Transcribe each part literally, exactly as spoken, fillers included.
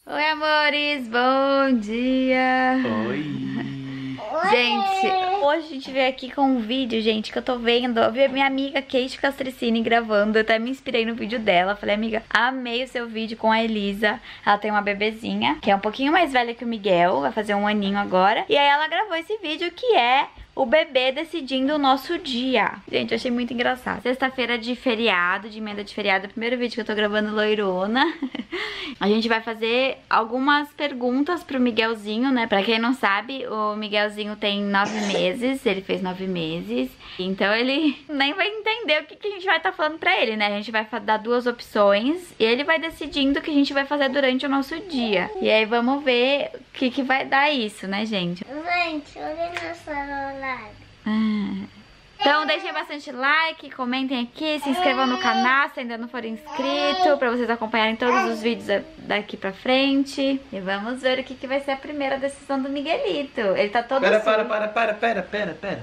Oi, amores, bom dia! Oi! Gente, hoje a gente veio aqui com um vídeo, gente, que eu tô vendo. Eu vi a minha amiga Kate Castricini gravando, eu até me inspirei no vídeo dela. Falei, amiga, amei o seu vídeo com a Elisa. Ela tem uma bebezinha, que é um pouquinho mais velha que o Miguel, vai fazer um aninho agora. E aí ela gravou esse vídeo que é o bebê decidindo o nosso dia. Gente, eu achei muito engraçado. Sexta-feira de feriado, de emenda de feriado, é o primeiro vídeo que eu tô gravando loirona. A gente vai fazer algumas perguntas pro Miguelzinho, né? Pra quem não sabe, o Miguelzinho tem nove meses, ele fez nove meses. Então ele nem vai entender o que, que a gente vai estar tá falando pra ele, né? A gente vai dar duas opções e ele vai decidindo o que a gente vai fazer durante o nosso dia. E aí vamos ver o que, que vai dar isso, né, gente? Gente, olha no celular. Ah. Então deixem bastante like, comentem aqui, se inscrevam no canal se ainda não forem inscritos, pra vocês acompanharem todos os vídeos daqui pra frente. E vamos ver o que, que vai ser a primeira decisão do Miguelito. Ele tá todo Pera, sujo. para, para, para, pera, pera, pera.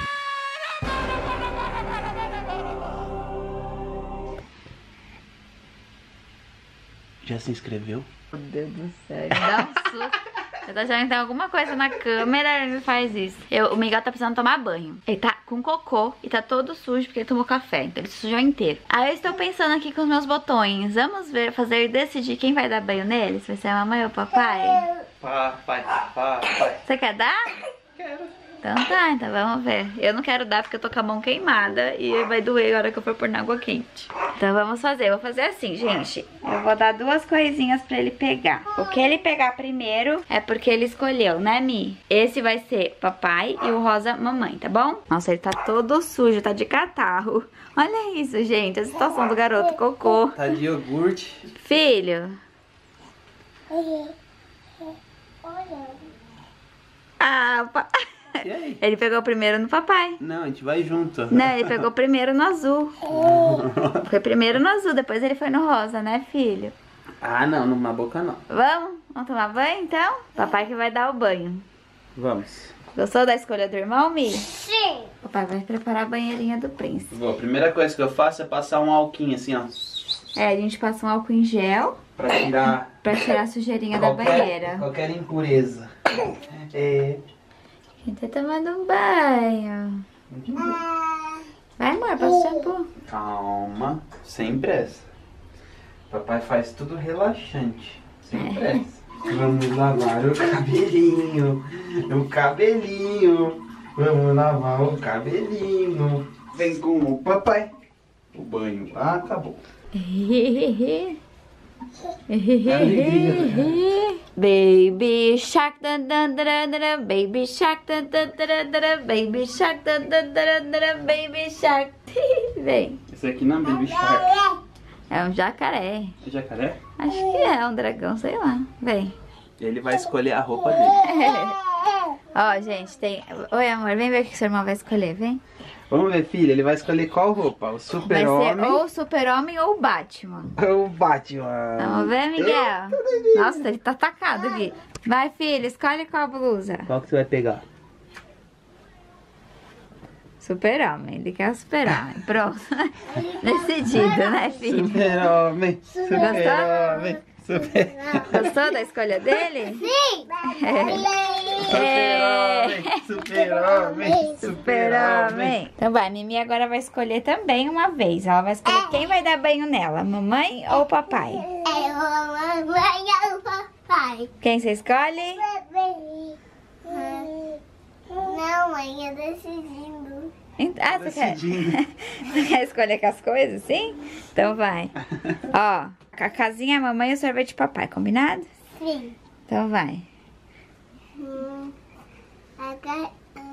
Já se inscreveu? Meu Deus do céu, ele dá um susto. Eu tô achando que tem alguma coisa na câmera, ele faz isso. Eu, o Miguel tá precisando tomar banho. Ele tá com cocô e tá todo sujo porque ele tomou café. Então ele sujou inteiro. Aí eu estou pensando aqui com os meus botões. Vamos ver, fazer e decidir quem vai dar banho nele? Se vai ser a mamãe ou o papai? Papai, papai. Você quer dar? Quero. Então tá, então vamos ver. Eu não quero dar porque eu tô com a mão queimada e vai doer a hora que eu for pôr na água quente. Então vamos fazer. Eu vou fazer assim, gente. Eu vou dar duas coisinhas pra ele pegar. O que ele pegar primeiro é porque ele escolheu, né, Mi? Esse vai ser papai e o rosa mamãe, tá bom? Nossa, ele tá todo sujo, tá de catarro. Olha isso, gente, a situação do garoto cocô. Tá de iogurte. Filho. Olha. Ah, pa... E aí? Ele pegou primeiro no papai. Não, a gente vai junto. Não, ele pegou primeiro no azul. Foi primeiro no azul, depois ele foi no rosa, né, filho? Ah, não, não na boca não. Vamos? Vamos tomar banho, então? Papai que vai dar o banho. Vamos. Gostou da escolha do irmão, Mi? Sim. Papai vai preparar a banheirinha do príncipe. Vou, a primeira coisa que eu faço é passar um alquinho assim, ó. É, a gente passa um álcool em gel Pra tirar... pra tirar a sujeirinha qualquer, da banheira. Qualquer impureza. É... A gente tá tomando um banho. Vai, amor, passa o shampoo. Calma, sem pressa. Papai faz tudo relaxante, sem pressa. Vamos lavar o cabelinho, o cabelinho. Vamos lavar o cabelinho. Vem com o papai. O banho acabou. Baby shark, da, da, da, da, da, baby shark, da, da, da, da, da, baby shark, da, da, da, da, da, baby shark. Vem. Esse aqui não é Baby Shark. É um jacaré. É jacaré? Acho que é um dragão, sei lá. Vem. Ele vai escolher a roupa dele. Ó, gente, tem... Oi, amor, vem ver o que seu irmão vai escolher, vem. Vamos ver, filha, ele vai escolher qual roupa? O Vai ser Super-Homem ou o Super-Homem ou o Batman. ou o Batman? Vamos ver, Miguel? Nossa, ele tá atacado aqui. Vai, filho, escolhe qual blusa. Qual que você vai pegar? Super-Homem, ele quer o Super-Homem. Pronto. Decidido, né, filho? Super-Homem, Super-Homem, Super... Gostou da escolha dele? Sim. É. Super-Homem, Super-Homem, Super-Homem. Então vai, Mimi agora vai escolher também uma vez. Ela vai escolher quem vai dar banho nela, mamãe ou papai? Eu vou banhar o papai. Quem você escolhe? Não, mãe, eu decidindo. Ah, você quer... Decidindo. você quer escolher com as coisas, sim? Então vai. Ó, a casinha, a mamãe e o sorvete papai, combinado? Sim. Então vai. Hum, agora,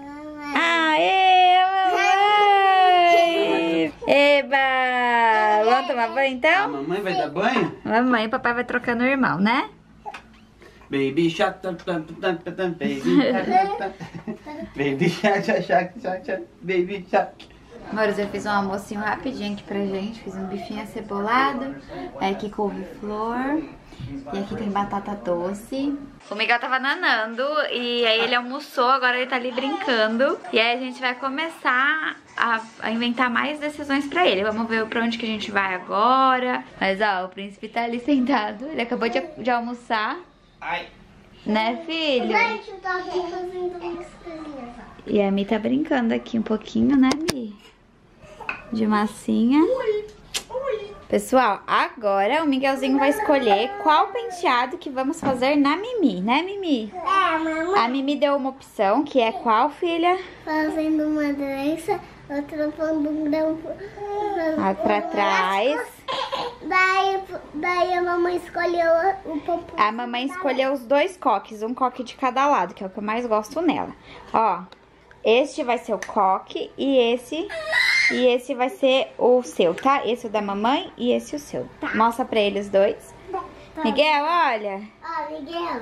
Aê, mamãe! Eba! Vamos tomar banho A então? mamãe vai dar banho? Mamãe e papai vai trocar no irmão, né? Baby shark, tam, tam, tam, tam, tam, baby shark, tam, tam. Baby shark, shark, shark, shark, baby shark. Amores, eu fiz um almocinho rapidinho aqui pra gente. Fiz um bifinho acebolado. Aí aqui couve-flor. E aqui tem batata doce. O Miguel tava nanando e aí ele almoçou, agora ele tá ali brincando. E aí a gente vai começar a, a inventar mais decisões pra ele. Vamos ver pra onde que a gente vai agora. Mas ó, o príncipe tá ali sentado. Ele acabou de, de almoçar. Ai. Né, filho? Gente, eu tô aqui fazendo umas coisinhas. E a Mi tá brincando aqui um pouquinho, né, Mi? De massinha. Pessoal, agora o Miguelzinho vai escolher qual penteado que vamos fazer na Mimi, né, Mimi? É, mamãe. A Mimi deu uma opção, que é qual, filha? Fazendo uma dança, outra pondo um grampo. Ah, pra trás. Daí, daí a mamãe escolheu o popô. A mamãe escolheu os dois coques, um coque de cada lado, que é o que eu mais gosto nela. Ó, este vai ser o coque e esse... E esse vai ser o seu, tá? Esse é o da mamãe e esse é o seu. Tá. Mostra pra eles dois. Tá. Miguel, olha. Ó, Miguel.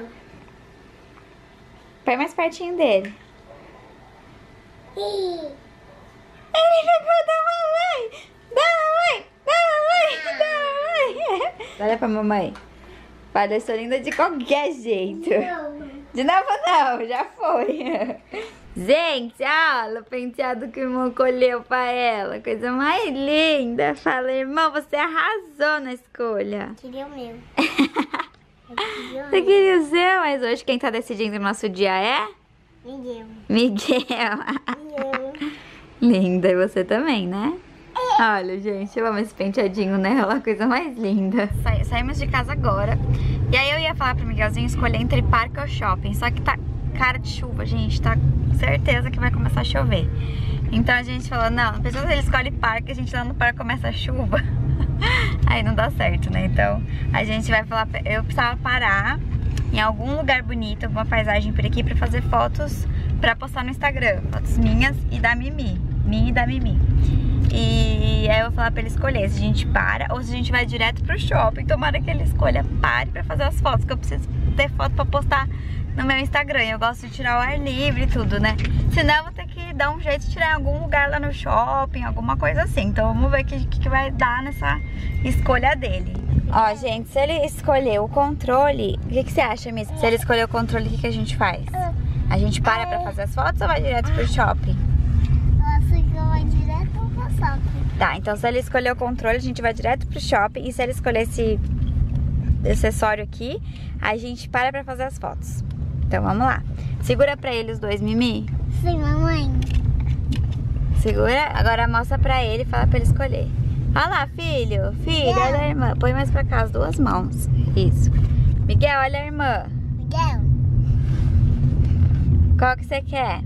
Põe mais pertinho dele. Ih. Ele pegou da mamãe. Da mamãe. Da mamãe. Da mamãe. Olha pra mamãe. Olha, eu sou linda de qualquer jeito. Não. De novo não, já foi. Gente, olha o penteado que o irmão colheu pra ela. Coisa mais linda. Fala, irmão, você arrasou na escolha. Queria o meu. Você queria o seu, mas hoje quem tá decidindo o nosso dia é? Miguel. Miguel. Miguel. Linda, e você também, né? Olha, gente, eu amo esse penteadinho nela, a coisa mais linda. Sa saímos de casa agora. E aí eu ia falar pro Miguelzinho escolher entre parque ou shopping. Só que tá cara de chuva, gente, tá certeza que vai começar a chover. Então a gente falou, não, não precisa, ele escolhe parque, a gente lá no parque começa a chuva. Aí não dá certo, né? Então a gente vai falar, eu precisava parar em algum lugar bonito, alguma paisagem por aqui pra fazer fotos pra postar no Instagram. Fotos minhas e da Mimi, minha e da Mimi. E aí eu vou falar pra ele escolher se a gente para ou se a gente vai direto pro shopping. Tomara que ele escolha pare pra fazer as fotos, que eu preciso ter foto pra postar no meu Instagram. Eu gosto de tirar o ar livre e tudo, né? Senão eu vou ter que dar um jeito de tirar em algum lugar lá no shopping, alguma coisa assim. Então vamos ver o que, que vai dar nessa escolha dele. Ó, gente, se ele escolher o controle, o que, que você acha, Miss? Se ele escolher o controle, o que, que a gente faz? A gente para pra fazer as fotos ou vai direto pro shopping? Eu acho que eu vou direto pro shopping. Tá, então se ele escolher o controle, a gente vai direto pro shopping. E se ele escolher esse acessório aqui, a gente para pra fazer as fotos. Então vamos lá. Segura pra ele os dois, Mimi. Sim, mamãe. Segura, agora mostra pra ele e fala pra ele escolher. Olha lá, filho. Filho, Miguel. olha a irmã. Põe mais pra cá as duas mãos. Isso. Miguel, olha a irmã. Miguel. Qual que você quer?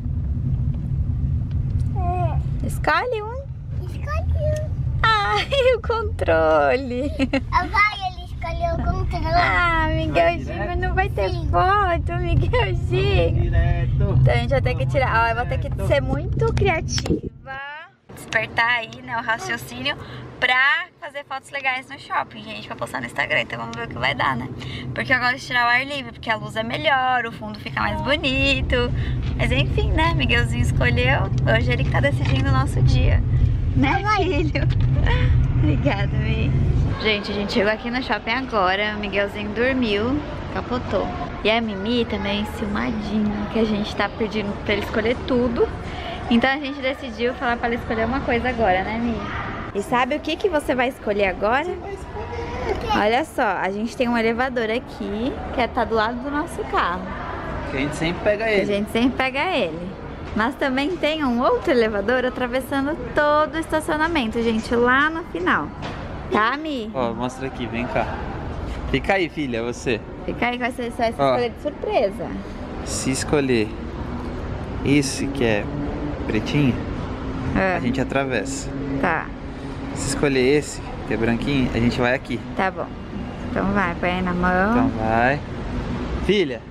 Escolhe um. Escolheu. Ai, o controle. Vai, ele escolheu o controle. Ah, Miguelzinho, mas não vai ter Sim. foto, Miguelzinho. Direto. Então a gente vai ter que tirar. Ó, eu vou ter que ser muito criativa. Despertar aí, né, o raciocínio pra fazer fotos legais no shopping, gente, pra postar no Instagram. Então vamos ver o que vai dar, né? Porque eu gosto de tirar o ar livre, porque a luz é melhor, o fundo fica mais bonito. Mas enfim, né, Miguelzinho escolheu. Hoje ele que tá decidindo o nosso dia. Né, filho? Obrigada, Mi. Gente, a gente chegou aqui no shopping agora. O Miguelzinho dormiu, capotou. E a Mimi também enciumadinha, que a gente tá pedindo pra ele escolher tudo. Então a gente decidiu falar pra ela escolher uma coisa agora, né, Mi? E sabe o que que você vai escolher agora? Olha só, a gente tem um elevador aqui, que tá do lado do nosso carro. Que a gente sempre pega A ele. gente sempre pega ele. Mas também tem um outro elevador atravessando todo o estacionamento, gente, lá no final. Tá, Mi? Ó, mostra aqui, vem cá. Fica aí, filha, você. Fica aí que vai ser, você vai Ó. escolher de surpresa. Se escolher esse que é pretinho, Ah, a gente atravessa. tá, Se escolher esse, que é branquinho, a gente vai aqui. tá bom. Então vai, põe aí na mão. Então vai. Filha,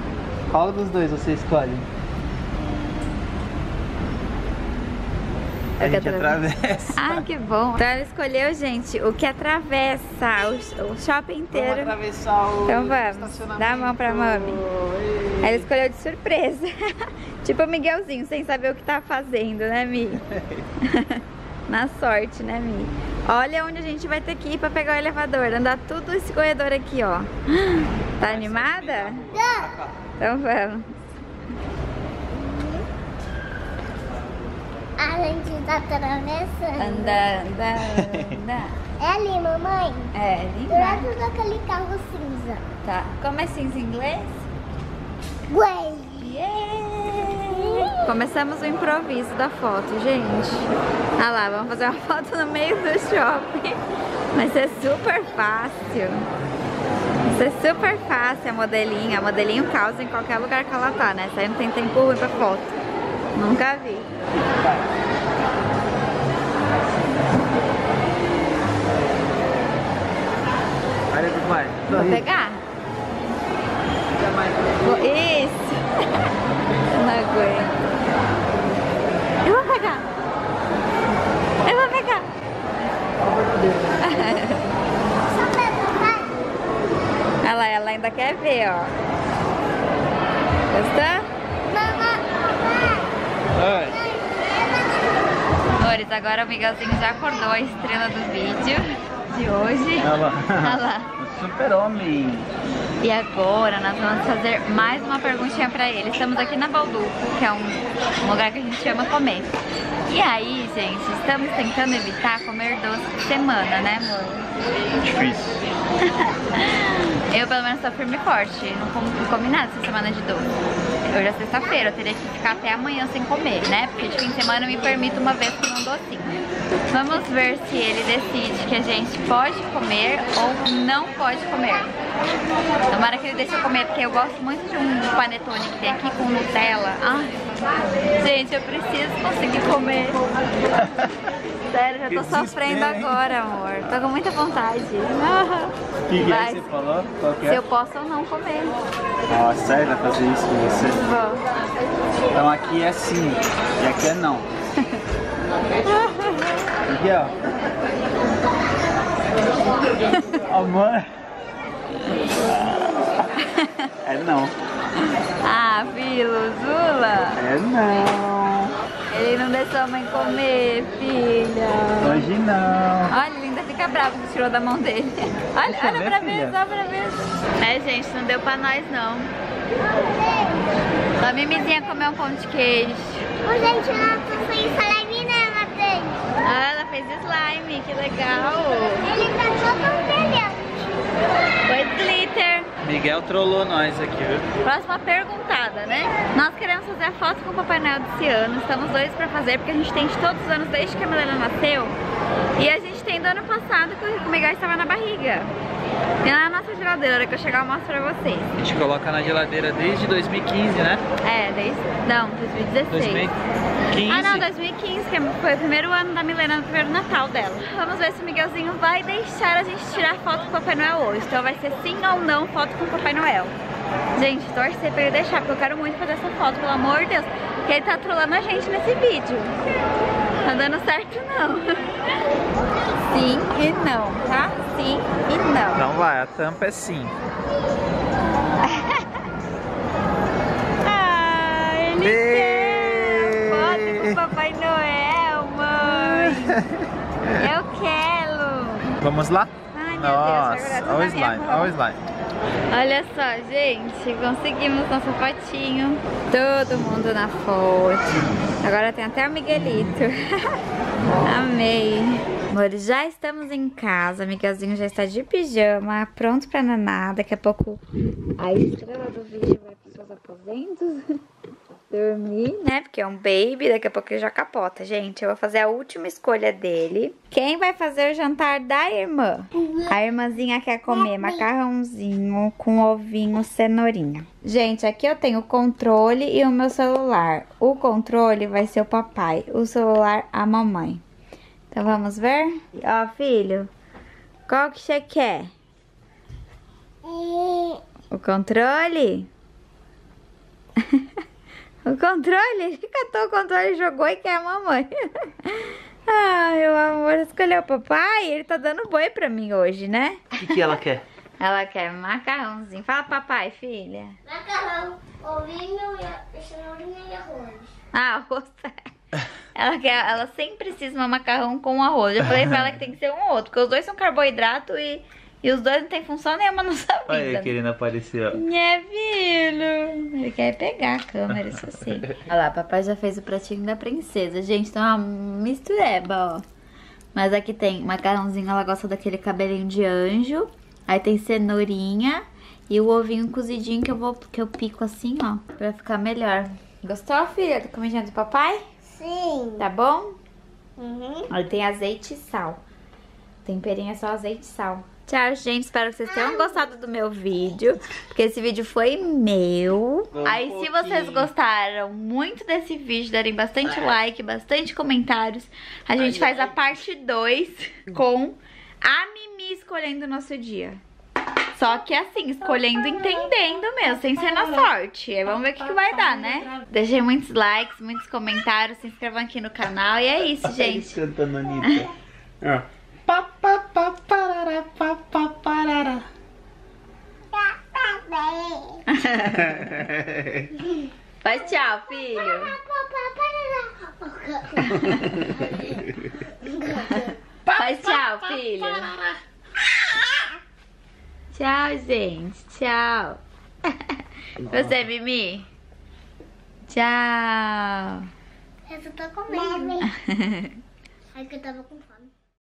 qual dos dois você escolhe? É A o que gente atravessa. Ah, que bom. Então ela escolheu, gente, o que atravessa o, o shopping inteiro. Vamos atravessar o Então vamos, estacionamento. dá a mão pra mami. Ela escolheu de surpresa. Tipo o Miguelzinho, sem saber o que tá fazendo, né, Mi? Na sorte, né, Mi? Olha onde a gente vai ter que ir pra pegar o elevador. Andar tudo esse corredor aqui, ó. Tá animada? Então vamos. A gente tá atravessando. Anda, anda, anda. É ali, mamãe. É, Do linda. lado daquele carro cinza. Tá. Como é cinza em inglês? Ué. Yeah! Começamos o improviso da foto, gente. Ah lá, vamos fazer uma foto no meio do shopping. Vai ser super fácil. Vai ser super fácil a modelinha. A modelinho causa em qualquer lugar que ela tá, né? Isso aí não tem tempo ruim pra foto. Nunca vi. Olha do pai. Vou pegar? Vou- Isso! Não aguento. Eu vou pegar! Eu vou pegar! Só pega, vai. Olha lá, ela ainda quer ver, ó. Gostou? Mamãe, vai. Oi. Amores, agora o Miguelzinho já acordou a estrela do vídeo de hoje. Olha lá. Olha lá. O super-homem. E agora nós vamos fazer mais uma perguntinha pra ele. Estamos aqui na Bauducco, que é um, um lugar que a gente ama comer. E aí, gente, estamos tentando evitar comer doce de semana, né, amor? Difícil. Eu, pelo menos, sou firme e forte. Não como, não comi nada essa semana de doce. Hoje é sexta-feira, eu teria que ficar até amanhã sem comer, né? Porque de fim de semana eu me permito uma vez comer um docinho. Vamos ver se ele decide que a gente pode comer ou não pode comer. Tomara que ele deixe eu comer, porque eu gosto muito de um panetone que tem aqui com Nutella. Ai, gente, eu preciso conseguir comer. Sério, já tô Que sofrendo desespero, hein? agora, amor. Tô com muita vontade. O que, que é Vai. que você falou? Qual que Se é? eu posso ou não comer. Nossa, sério, vai fazer isso com você? Vou. Então aqui é sim, e aqui é não. Aqui, ó. Amor. É não. Ah, Filo, Zula. É não. Ele não deixou a mãe comer, filha. Hoje não. Olha, ele ainda fica bravo que tirou da mão dele. Olha, Deixa eu olha ver, pra filha. ver, só pra ver. É, gente, não deu pra nós, não. Só a Mimizinha comeu um pão de queijo. Ô, gente, ela foi slime, né, Matheus? Ah, ela fez slime, que legal. Ele tá todo brilhante. Foi glitter. Miguel trollou nós aqui, viu? Próxima perguntada, né? Nós queremos fazer a foto com o Papai Noel desse ano. Estamos doidos pra fazer, porque a gente tem de todos os anos desde que a Milena nasceu. E a gente tem do ano passado, que o Miguel estava na barriga. Tem lá na nossa geladeira, que eu chegar eu mostro pra vocês. A gente coloca na geladeira desde dois mil e quinze, né? É, desde... Não, dois mil e dezesseis. dois mil e quinze. Ah não, dois mil e quinze, que foi o primeiro ano da Milena, no primeiro Natal dela. Vamos ver se o Miguelzinho vai deixar a gente tirar foto com o Papai Noel hoje. Então vai ser sim ou não foto com o Papai Noel. Gente, torcer pra ele deixar, porque eu quero muito fazer essa foto, pelo amor de Deus. Porque ele tá trolando a gente nesse vídeo. Tá dando certo não. Sim e não, tá? Sim e não. Então vai, a tampa é sim. Ah, ele Bê! quer foto com o Papai Noel, mãe. Eu quero. Vamos lá? Ai, meu Deus, vai Nossa, grudar tudo olha o na minha slime, mão. olha o slime. Olha só, gente, conseguimos nosso fotinho. Todo mundo na foto. Agora tem até o Miguelito. Amei. Amores, já estamos em casa. Miguelzinho já está de pijama, pronto pra nanar. Daqui a pouco a estrela do vídeo vai para os seus aposentos. Dormir, né? Porque é um baby, daqui a pouco ele já capota. Gente, eu vou fazer a última escolha dele. Quem vai fazer o jantar da irmã? A irmãzinha quer comer macarrãozinho com ovinho, cenourinha. Gente, aqui eu tenho o controle e o meu celular. O controle vai ser o papai, o celular a mamãe. Então vamos ver? Ó, filho, qual que você quer? O controle? O controle, ele catou o controle e jogou e quer a mamãe. Ah, meu amor, escolheu o papai? Ele tá dando boi pra mim hoje, né? O que, que ela quer? Ela quer macarrãozinho. Fala papai, filha. Macarrão, ovinho, e cenourinha e arroz. Ah, arroz. Ela, quer, ela sempre cisma macarrão com arroz. Eu falei pra ela que tem que ser um ou outro, porque os dois são carboidrato e, e os dois não tem função nenhuma na nossa vida. Olha ele querendo aparecer, ó. Minha filho. Ele quer pegar a câmera, isso sim. Olha lá, papai já fez o pratinho da princesa. Gente, tem uma mistureba, ó. Mas aqui tem macarrãozinho, ela gosta daquele cabelinho de anjo. Aí tem cenourinha e o ovinho cozidinho que eu, vou, que eu pico assim, ó, pra ficar melhor. Gostou, filha, da comidinha do papai? Sim. Tá bom? Uhum. Aí tem azeite e sal. Temperinho é só azeite e sal. Tchau, gente. Espero que vocês tenham gostado do meu vídeo. Porque esse vídeo foi meu. Um Aí, se vocês gostaram muito desse vídeo, darem bastante like, bastante comentários, a gente Ai, faz ai. a parte dois com a Mimi escolhendo o nosso dia. Só que assim, escolhendo entendendo mesmo, sem ser na sorte. Aí vamos ver o que, que vai dar, né? Deixem muitos likes, muitos comentários, se inscrevam aqui no canal. E é isso, gente. Cantando Anitta. Ó. Pa, pa, pa, parará, pa, pa, parará. Faz tchau, filho. Faz tchau, filho. Tchau, gente. Tchau. Você, Mimi? Tchau. Eu só tô comendo. É que eu tava com fome.